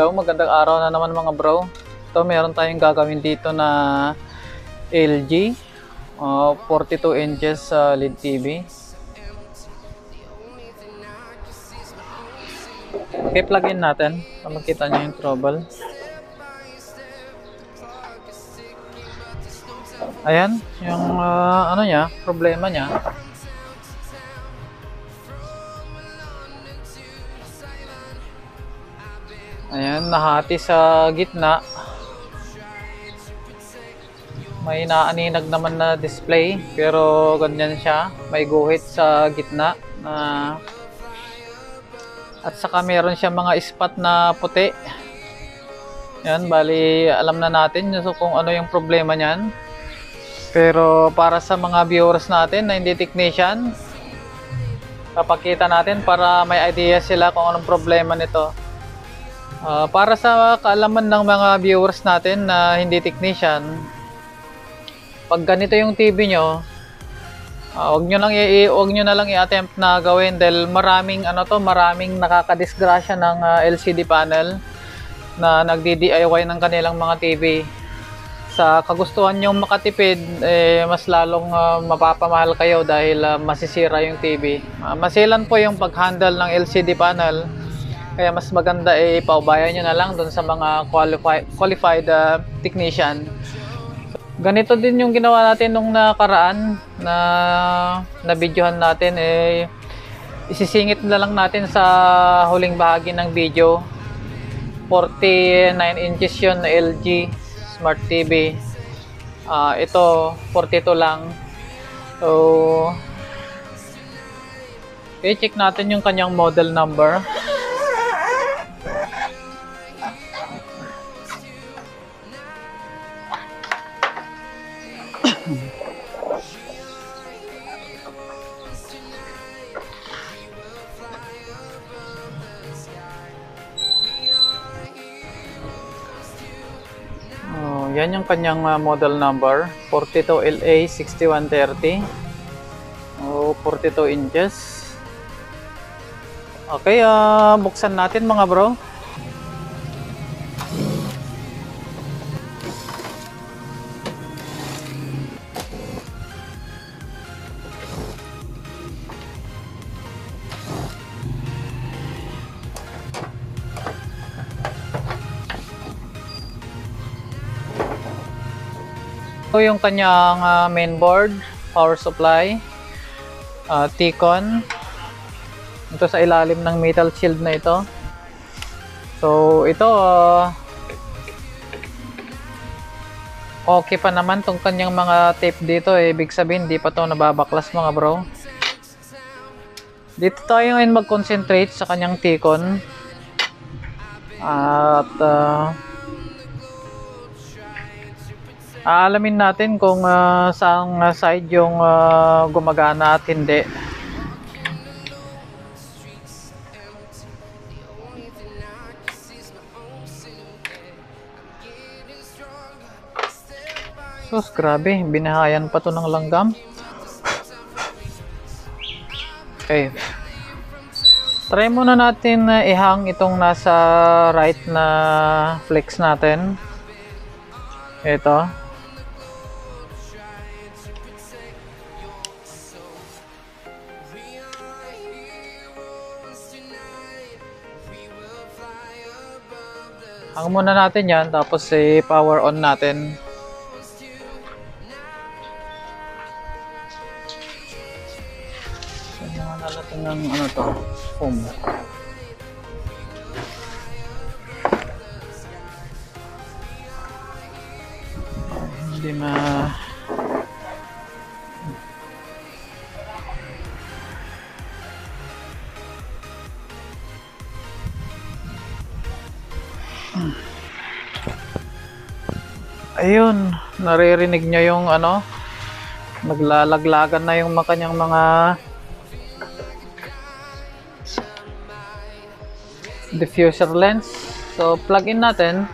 Hello, magandang araw na naman mga bro. Ito meron tayong gagawin dito na LG 42 inches LED TV. Okay, plug in natin para makita nyo yung trouble. Ayan, yung ano niya, problema niya. Ayan, nahati sa gitna. May naaninag naman na display, pero ganyan siya. May guhit sa gitna. At saka meron siya mga spot na puti. Yan, bali alam na natin kung ano yung problema niyan. Pero para sa mga viewers natin na hindi technician, papakita natin para may idea sila kung anong problema nito. Para sa kaalaman ng mga viewers natin na hindi technician, pag ganito yung TV nyo, wag nyo na lang i-attempt na gawin dahil maraming nakakadisgrasya ng LCD panel na nagdi-DIY ng kanilang mga TV. Sa kagustuhan nyong makatipid, mas lalong mapapamahal kayo dahil masisira yung TV. Masilan po yung pag-handle ng LCD panel. Kaya mas maganda ipaubayan nyo na lang dun sa mga qualified technician. Ganito din yung ginawa natin nung nakaraan na videohan natin. Isisingit na lang natin sa huling bahagi ng video. 49 inches yun na LG Smart TV. Ito 42 lang. So okay, check natin yung kanyang model number. Yan yung kanyang model number, 42LA6130. 42 inches. Okay, buksan natin mga bro. Ito yung kanyang mainboard, power supply, T-con. Ito sa ilalim ng metal shield na ito. So ito okay pa naman tong kanyang mga tape dito. Ibig sabihin di pa to nababaklas mga bro. Dito tayo ngayon mag-concentrate sa kanyang T-con. At aalamin natin kung saang side yung gumagana at hindi. Sus, grabe, binahayan pa to ng langgam. Okay, try muna natin ihang itong nasa right na flex natin. Ito. Hang muna natin yan, tapos power on natin. Kailangan natin ng ano to, foam. Hindi Ayun, naririnig nyo yung ano, naglalaglagan na yung kanyang mga diffuser lens. So plug in natin.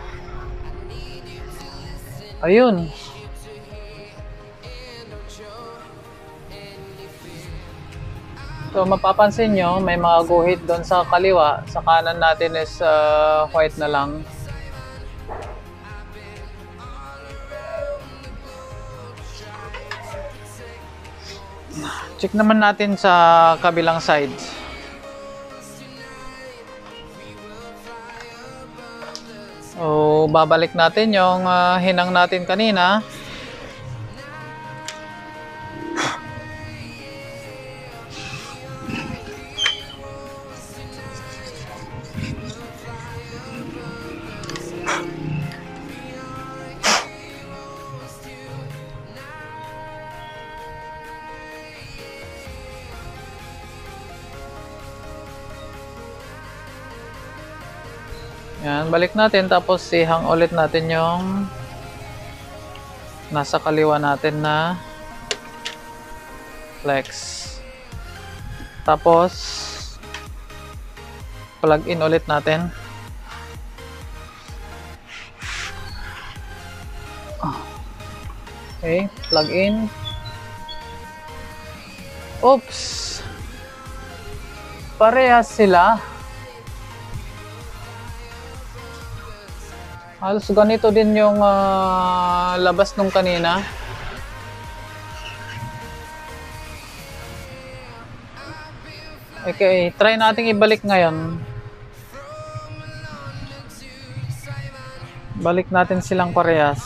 Ayun. So So mapapansin nyo, may mga guhit doon sa kaliwa. Sa kanan natin is white na lang. Check naman natin sa kabilang side. So babalik natin yung hinang natin kanina. Yan, balik natin tapos ihang ulit natin yung nasa kaliwa natin na flex. Tapos plug in ulit natin. Okay, plug in. Oops! Parehas sila. Halos ganito din yung labas nung kanina. Okay, try nating ibalik ngayon. Balik natin silang parehas.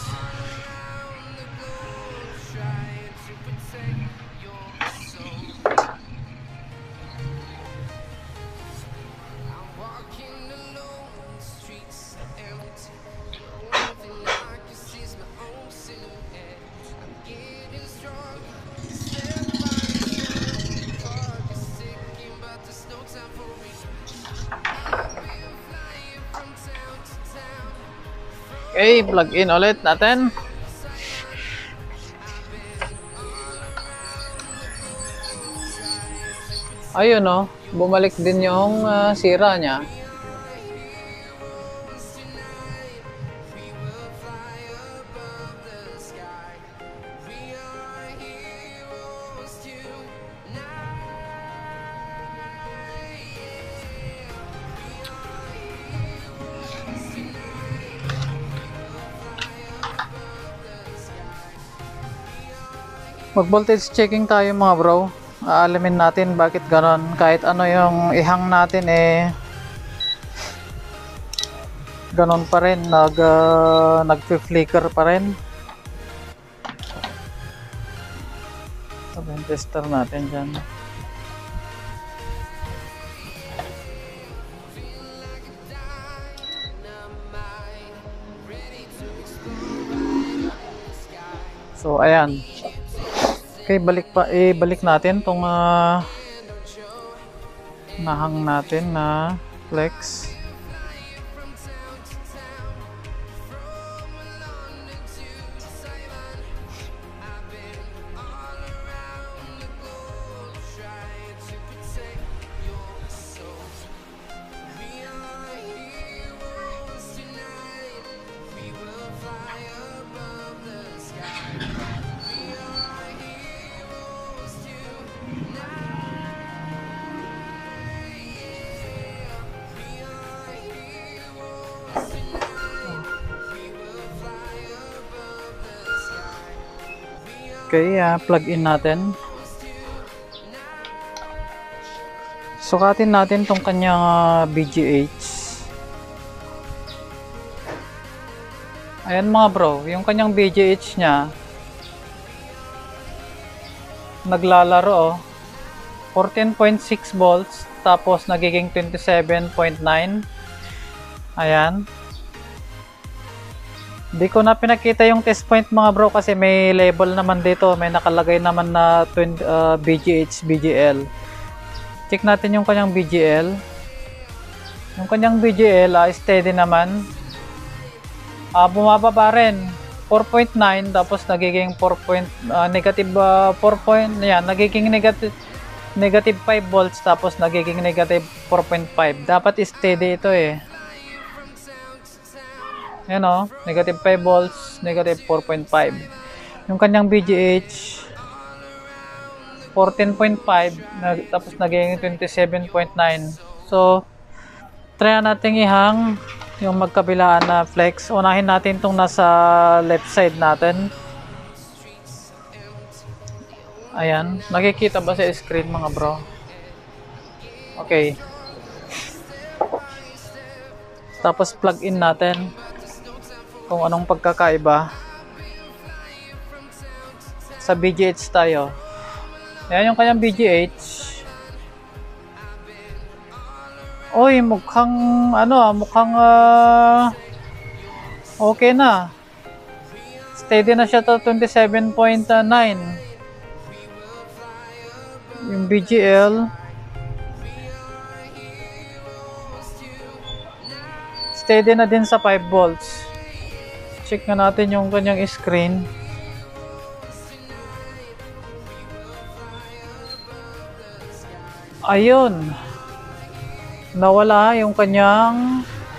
Okay, plug in ulit natin. Ayun oh, bumalik din yung sira niya. Mag-voltage checking tayo mga bro. Aalamin natin bakit ganon. Kahit ano yung ihang natin ganon pa rin. Nag-flicker pa rin. Sabi yung tester natin dyan. So ayan. Okay, balik natin tong nahang natin na flex. Okay, plug in natin. Sukatin natin tong kanyang BGH. Ayan mga bro, yung kanyang BGH niya naglalaro 14.6 volts tapos nagiging 27.9. Ayan. Di ko na pinakita yung test point mga bro kasi may label naman dito, may nakalagay naman na BGH, BGL. Check natin yung kanyang BGL. Yung kanyang BGL steady naman. Bumaba pa rin 4.9 tapos nagiging negative 4. Yan, nagiging negative 5 volts tapos nagiging negative 4.5. Dapat steady ito eh. Yan o, negative 5 volts, negative 4.5. Yung kanyang BGH 14.5 tapos naging 27.9. So try natin ihang yung magkabilaan na flex. Unahin natin itong nasa left side natin. Ayan, nakikita ba sa screen mga bro? Okay. Tapos plug in natin kung anong pagkakaiba. Sa BGH tayo. Ayan yung kanyang BGH. Oy, mukhang okay na. Steady na siya to 27.9. Yung BGL steady na din sa 5 volts. Check na natin yung kanyang screen. Ayun. Nawala yung kanyang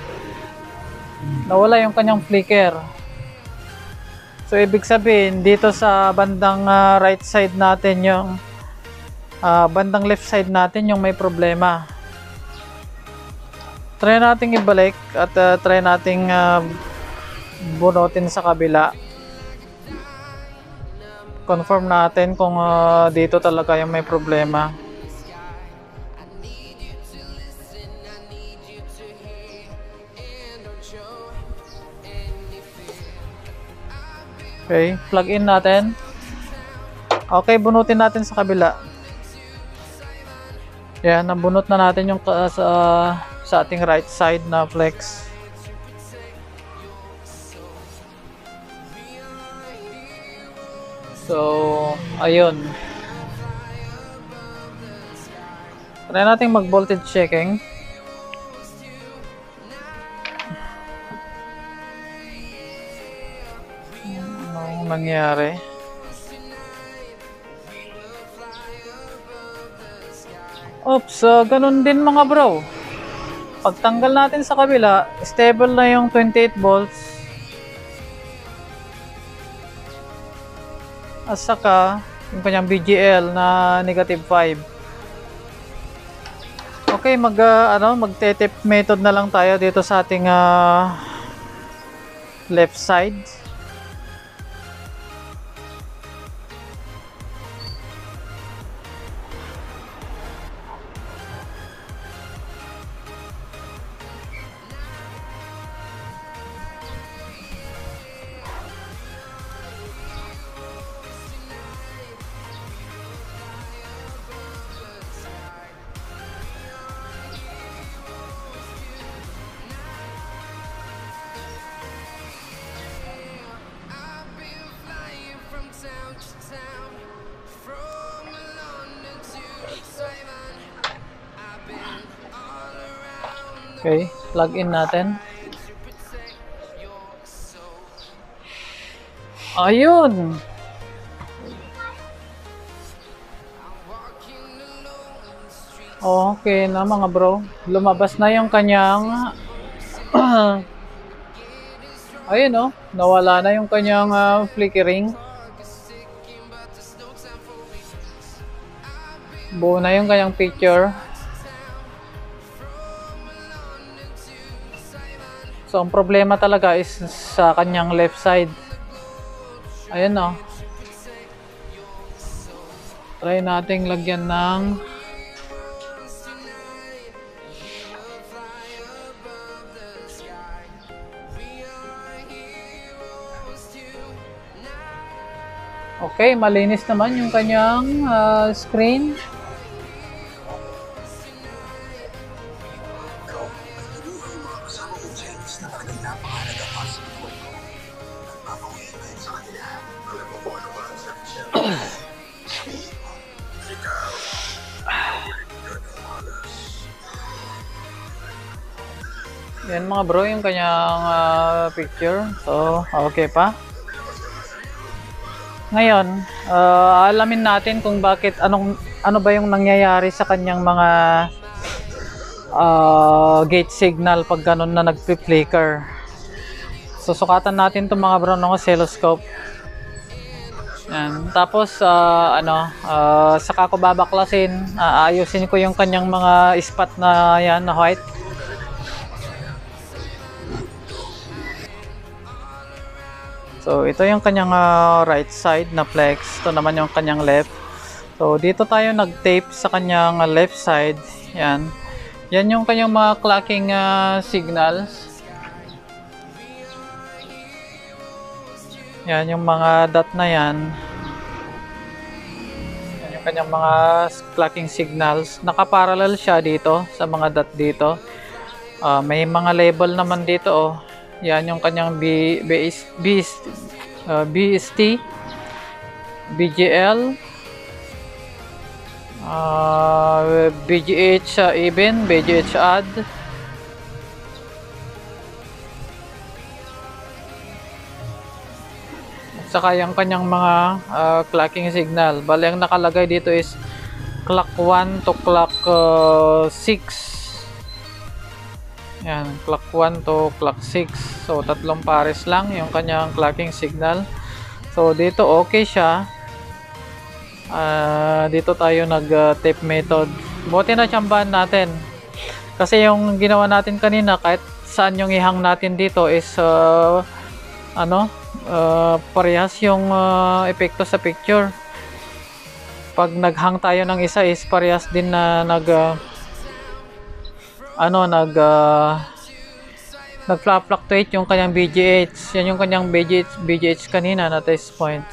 flicker. So ibig sabihin dito sa bandang right side natin yung bandang left side natin yung may problema. Try nating ibalik at try nating bunutin sa kabila. Confirm natin kung dito talaga yung may problema. Okay, plug in natin. Okay, bunutin natin sa kabila. Yan, nabunot na natin yung sa ating right side na flex. So, ayun. Try natin mag-voltage checking. Anong nangyari? Oops, ganun din mga bro. Pagtanggal natin sa kabila, stable na yung 28 volts. At saka, yung kanyang BGL na negative 5. Okay, mag-tap method na lang tayo dito sa ating left side. Okay, plug in natin. Ayun. Okay na mga bro. Lumabas na yung kanyang ayun oh, nawala na yung kanyang flickering. Buo na yung kanyang picture. So, ang problema talaga is sa kanyang left side. Ayan o. Try nating lagyan ng okay, malinis naman yung kanyang screen. Yan mga bro, yung kanyang picture. So, okay pa. Ngayon, alamin natin kung bakit, ano ba yung nangyayari sa kanyang mga gate signal pag ganun na nagpi-flicker. So, sukatan natin itong mga bro ng oscilloscope. Yan. Tapos saka ko babaklasin, ayusin ko yung kanyang mga spot na yan na white. So ito yung kanyang right side na flex, ito naman yung kanyang left. So dito tayo nag-tape sa kanyang left side. Yan. Yan yung kanyang mga clocking signals. Yan yung mga dot na yan. Yan yung kanyang mga clocking signals. Nakaparallel siya dito sa mga dot dito. May mga label naman dito oh. Yan yung kanyang BST, BGL, BGH even, BGH odd. Saka yung kanyang mga clocking signal. Bali ang nakalagay dito is clock 1 to clock 6. Yan, clock 1 to clock 6. So tatlong pares lang yung kanyang clocking signal. So dito okay siya. Dito tayo nag tape method. Buti na tsambahan natin. Kasi yung ginawa natin kanina, kahit saan yung ihang natin dito is parehas yung epekto sa picture. Pag naghang tayo ng isa is parehas din na nag-fluctuate yung kanyang BGH. Yan yung kanyang BGH kanina na test points.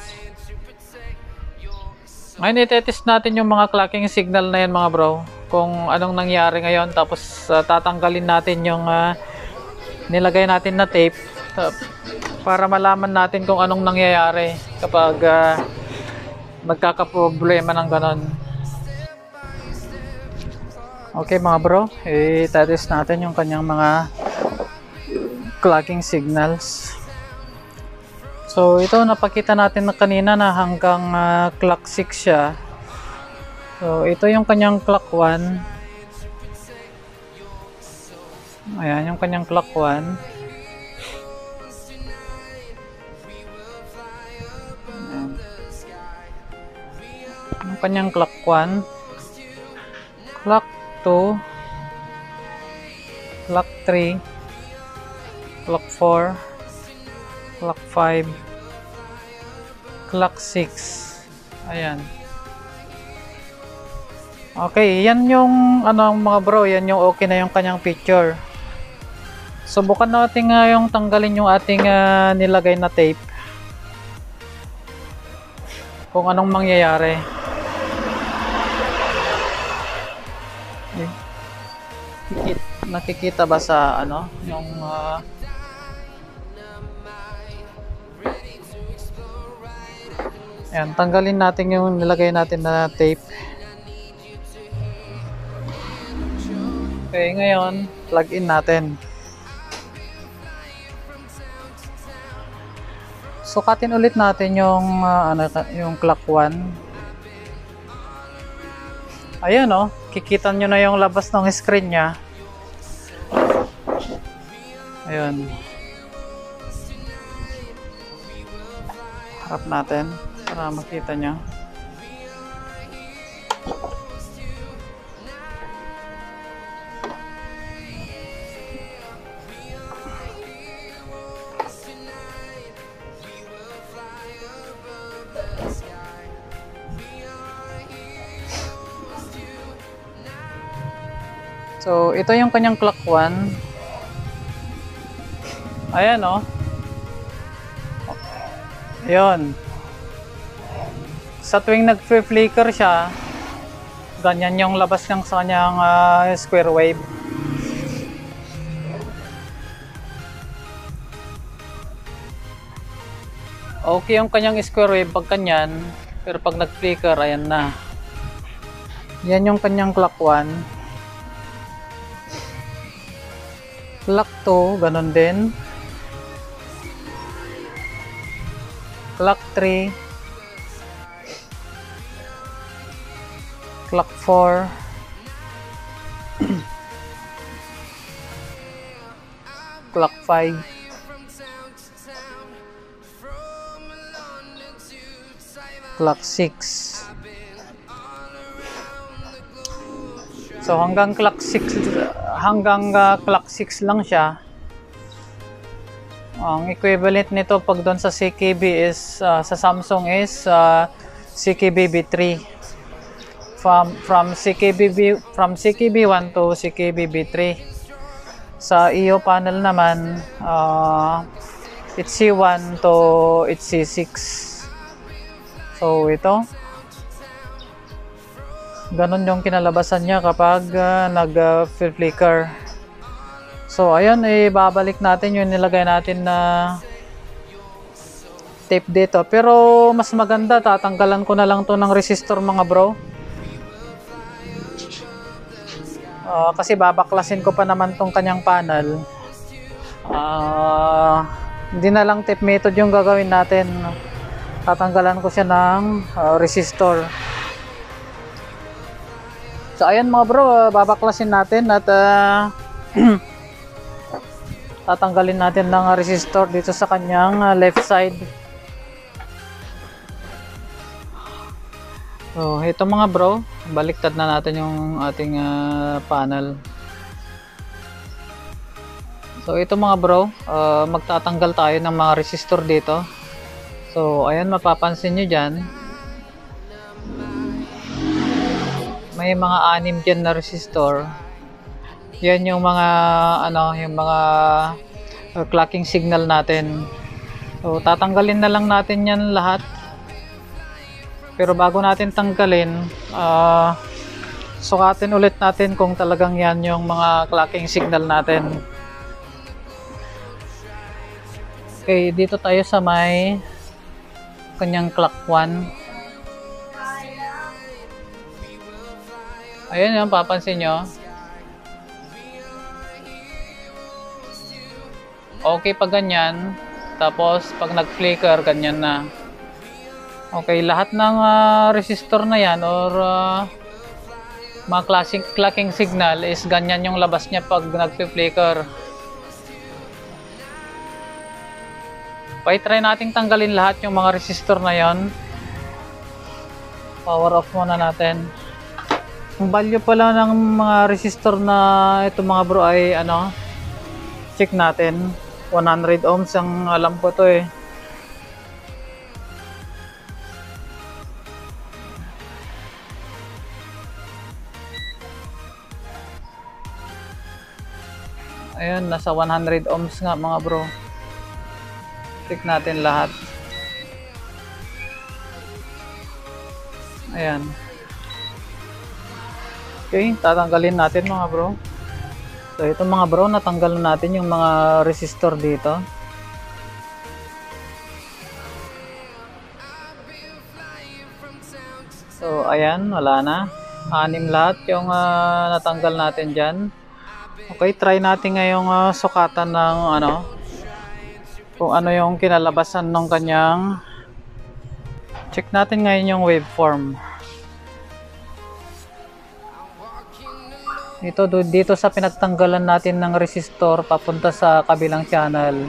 Ngayon itetest natin yung mga clocking signal na yan mga bro, kung anong nangyari ngayon. Tapos tatanggalin natin yung nilagay natin na tape para malaman natin kung anong nangyayari kapag nagkakaproblema ng ganon. Okay mga bro, itetest natin yung kanyang mga clocking signals. So ito napakita natin na kanina na hanggang clock 6 siya. So ito yung kanyang clock 1. Ayan yung kanyang clock 1. Ayan. Yung kanyang clock 1, clock 2, clock 3, clock 4, clock 5, clock 6. Ayan. Okay, yan yung mga bro, yan yung okay na yung kanyang picture. Subukan natin yung tanggalin yung ating nilagay na tape. Kung anong mangyayari. Nakikita ba sa yung ayan, tanggalin natin yung nilagay natin na tape. Okay, ngayon plug in natin. Sukatin ulit natin yung yung clock 1. Ayan kikita nyo na yung labas ng screen nya. Ayun. Harap natin para makita nyo. So, ito yung kanyang clock 1. Ayan Ayun. Sa tuwing nag-flicker siya, ganyan yung labas ng sa kanyang square wave. Okay yung kanyang square wave pag kanyan, pero pag nag-flicker, ayan na. Yan yung kanyang clock 1. Clock 2, ganun din. Clock 3. Clock 4. Clock 5. clock 6. So hanggang clock 6 lang siya. Ang equivalent nito pag doon sa CKB is sa Samsung is CKBB3. From CKBB1 to CKBB3. Sa EO panel naman, it's C1 to it's C6. So ito, ganun yung kinalabasan niya kapag nag-flicker. So ayun, ibabalik natin yung nilagay natin na tape dito. Pero mas maganda, tatanggalan ko na lang to ng resistor mga bro. Kasi babaklasin ko pa naman tong kanyang panel. Hindi na lang tape method yung gagawin natin. Tatanggalan ko siya ng resistor. So ayan mga bro, babaklasin natin at tatanggalin natin ng resistor dito sa kanyang left side. So ito mga bro, baliktad na natin yung ating panel. So ito mga bro, magtatanggal tayo ng mga resistor dito. So ayan, mapapansin nyo dyan, may mga 6 dyan na resistor. Yan yung mga yung mga clocking signal natin. So tatanggalin na lang natin yan lahat. Pero bago natin tanggalin, sukatin ulit natin kung talagang yan yung mga clocking signal natin. Okay, dito tayo sa may kanyang clock 1. Ayan yung papansin nyo. Okay pag ganyan, tapos pag nag-flicker, ganyan na. Okay, lahat ng resistor na yan or mga clocking signal is ganyan yung labas niya pag nag-flicker. Try nating tanggalin lahat yung mga resistor na yon. Power off muna natin. Ang value pala ng mga resistor na ito mga bro ay check natin. 100 ohms ang alam ko to eh. Ayun, nasa 100 ohms nga mga bro. Check natin lahat. Ayan. Okay, tatanggalin natin mga bro. So ito mga bro, natanggal na natin yung mga resistor dito. So ayan, wala na. 6 lahat yung natanggal natin dyan. Okay, try natin ngayong sukatan ng kung ano yung kinalabasan ng kanyang. Check natin ngayon yung waveform. Ito dito sa pinagtanggalan natin ng resistor papunta sa kabilang channel.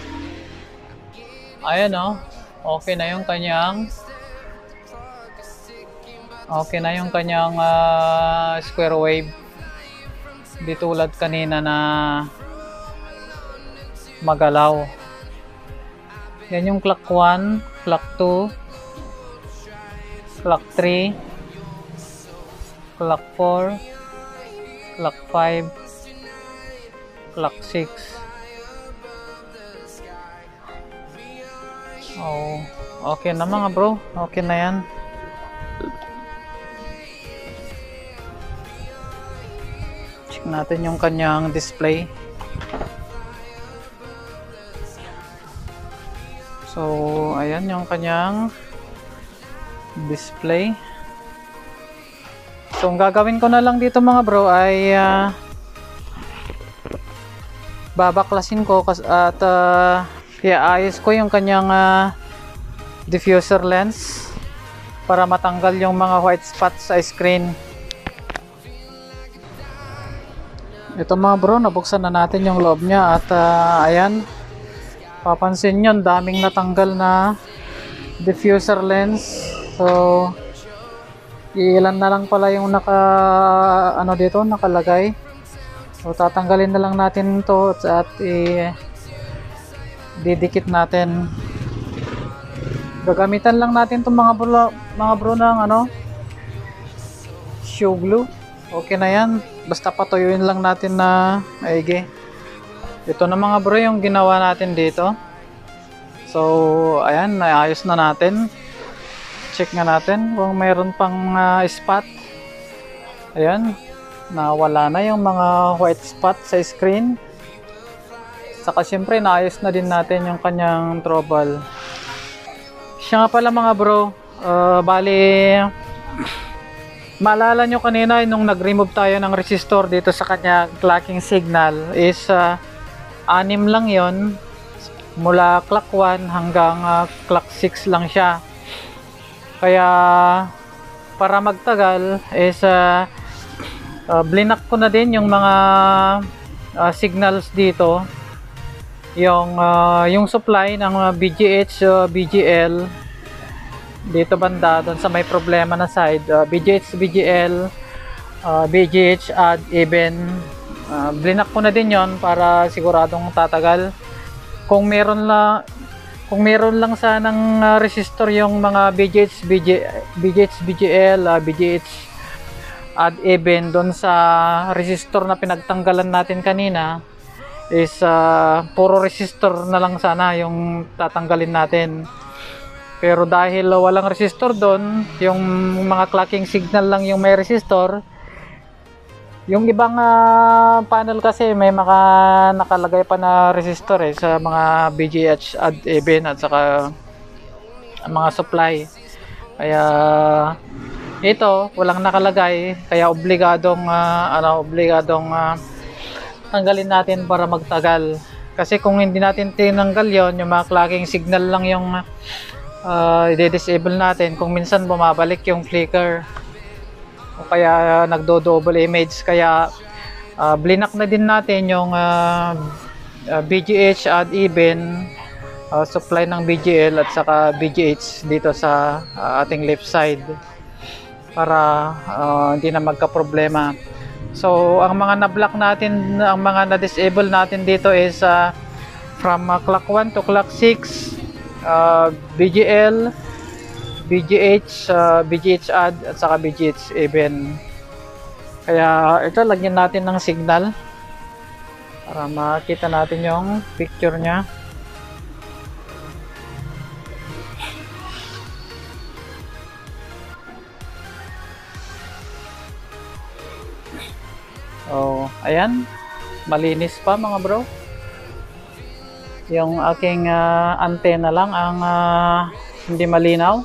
Ayan okay na yung kanyang square wave. Di tulad kanina na magalaw. Yan yung clock 1, clock 2, clock 3, clock 4, clock 5, clock 6. Oh, okay na mga bro. Okay na yan. Check natin yung kanyang display. So, ayan yung kanyang display. So, ang gagawin ko na lang dito mga bro ay babaklasin ko at iayos ko yung kanyang diffuser lens para matanggal yung mga white spots sa screen. Ito mga bro, nabuksan na natin yung loob niya at ayan, papansin nyo, daming natanggal na diffuser lens. So, ilan na lang pala yung dito, nakalagay. So, tatanggalin na lang natin to at didikit natin. Gagamitan lang natin itong mga bro ng shoe glue. Okay na yan. Basta patuyuin lang natin na maigi. Ito na mga bro yung ginawa natin dito. So, ayan, naayos na natin. Check nga natin kung mayroon pang spot. Ayan, nawala na yung mga white spot sa screen. Saka syempre naayos na din natin yung kanyang trouble. Siya nga pala mga bro, bali maalala nyo kanina nung nag-remove tayo ng resistor dito sa kanyang clocking signal is 6 lang yon, mula clock 1 hanggang clock 6 lang siya. Kaya para magtagal is blinak ko na din yung mga signals dito, yung supply ng BGH, BGL dito banda doon sa may problema na side, BGH, BGL, BGH add even, blinak ko na din yon para siguradong tatagal. Kung meron lang sanang resistor yung mga BGH, BGL, BGH add even doon sa resistor na pinagtanggalan natin kanina, is puro resistor na lang sana yung tatanggalin natin. Pero dahil walang resistor doon, yung mga clocking signal lang yung may resistor. Yung ibang panel kasi may nakalagay pa na resistor sa mga BGH add even at saka mga supply. Kaya ito walang nakalagay, kaya obligadong tanggalin natin para magtagal. Kasi kung hindi natin tinanggal yon, yung mga clocking signal lang yung i-disable natin. Kung minsan bumabalik yung flicker o kaya nagdo-double image. Kaya blinak na din natin yung BGH add even, supply ng BGL at saka BGH dito sa ating left side para hindi na magka-problema. So, ang mga na-block natin, ang mga na-disable natin dito is from clock 1 to clock 6, BGL, BGH, BGH add at saka BGH even. Kaya ito, lagyan natin ng signal para makita natin yung picture nya. Oh, ayan, malinis pa mga bro. Yung aking antena lang ang hindi malinaw.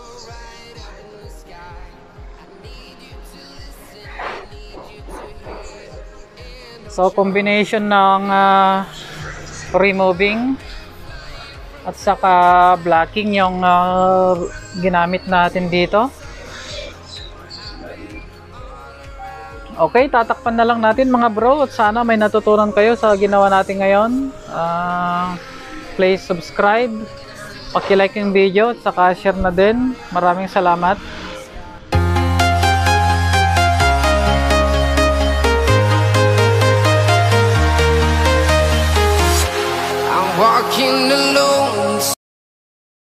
So combination ng removing at saka blocking yung ginamit natin dito. Okay, tatakpan na lang natin mga bro at sana may natutunan kayo sa ginawa natin ngayon. Please subscribe, paki-like yung video at saka share na din. Maraming salamat. I'm walking alone.